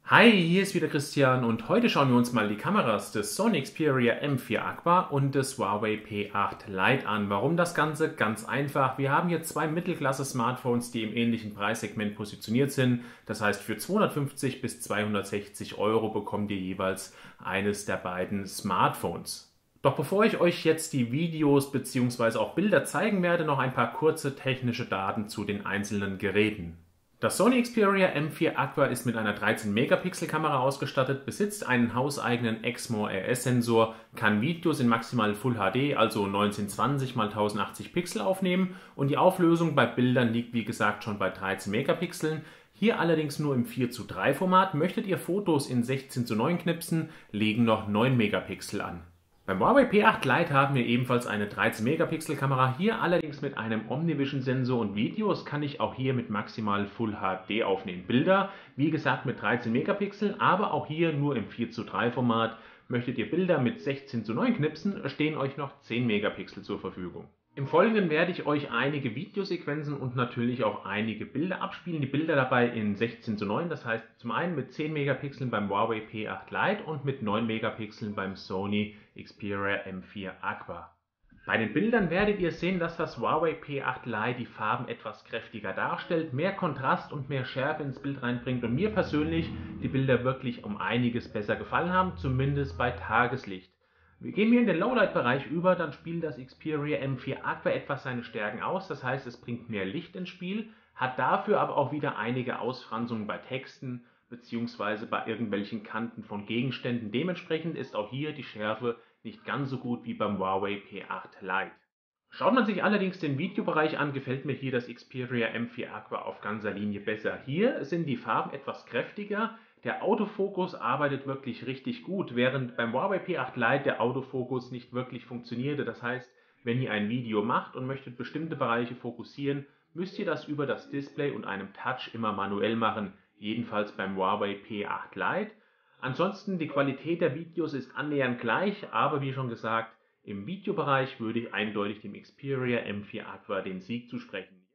Hi, hier ist wieder Christian und heute schauen wir uns mal die Kameras des Sony Xperia M4 Aqua und des Huawei P8 Lite an. Warum das Ganze? Ganz einfach. Wir haben hier zwei Mittelklasse-Smartphones, die im ähnlichen Preissegment positioniert sind. Das heißt, für 250 bis 260 Euro bekommt ihr jeweils eines der beiden Smartphones. Doch bevor ich euch jetzt die Videos bzw. auch Bilder zeigen werde, noch ein paar kurze technische Daten zu den einzelnen Geräten. Das Sony Xperia M4 Aqua ist mit einer 13-Megapixel-Kamera ausgestattet, besitzt einen hauseigenen Exmor RS-Sensor, kann Videos in maximal Full HD, also 1920 x 1080 Pixel aufnehmen und die Auflösung bei Bildern liegt wie gesagt schon bei 13 Megapixeln. Hier allerdings nur im 4:3 Format. Möchtet ihr Fotos in 16:9 knipsen, legen noch 9 Megapixel an. Beim Huawei P8 Lite haben wir ebenfalls eine 13-Megapixel-Kamera, hier allerdings mit einem Omnivision-Sensor und Videos kann ich auch hier mit maximal Full HD aufnehmen. Bilder, wie gesagt, mit 13 Megapixel, aber auch hier nur im 4:3 Format. Möchtet ihr Bilder mit 16:9 knipsen, stehen euch noch 10 Megapixel zur Verfügung. Im Folgenden werde ich euch einige Videosequenzen und natürlich auch einige Bilder abspielen. Die Bilder dabei in 16:9, das heißt zum einen mit 10 Megapixeln beim Huawei P8 Lite und mit 9 Megapixeln beim Sony Xperia M4 Aqua. Bei den Bildern werdet ihr sehen, dass das Huawei P8 Lite die Farben etwas kräftiger darstellt, mehr Kontrast und mehr Schärfe ins Bild reinbringt und mir persönlich die Bilder wirklich um einiges besser gefallen haben, zumindest bei Tageslicht. Gehen wir in den Lowlight-Bereich über, dann spielt das Xperia M4 Aqua etwas seine Stärken aus, das heißt, es bringt mehr Licht ins Spiel, hat dafür aber auch wieder einige Ausfranzungen bei Texten bzw. bei irgendwelchen Kanten von Gegenständen. Dementsprechend ist auch hier die Schärfe nicht ganz so gut wie beim Huawei P8 Lite. Schaut man sich allerdings den Videobereich an, gefällt mir hier das Xperia M4 Aqua auf ganzer Linie besser. Hier sind die Farben etwas kräftiger, der Autofokus arbeitet wirklich richtig gut, während beim Huawei P8 Lite der Autofokus nicht wirklich funktionierte. Das heißt, wenn ihr ein Video macht und möchtet bestimmte Bereiche fokussieren, müsst ihr das über das Display und einem Touch immer manuell machen, jedenfalls beim Huawei P8 Lite. Ansonsten die Qualität der Videos ist annähernd gleich, aber wie schon gesagt, im Videobereich würde ich eindeutig dem Xperia M4 Aqua den Sieg zusprechen.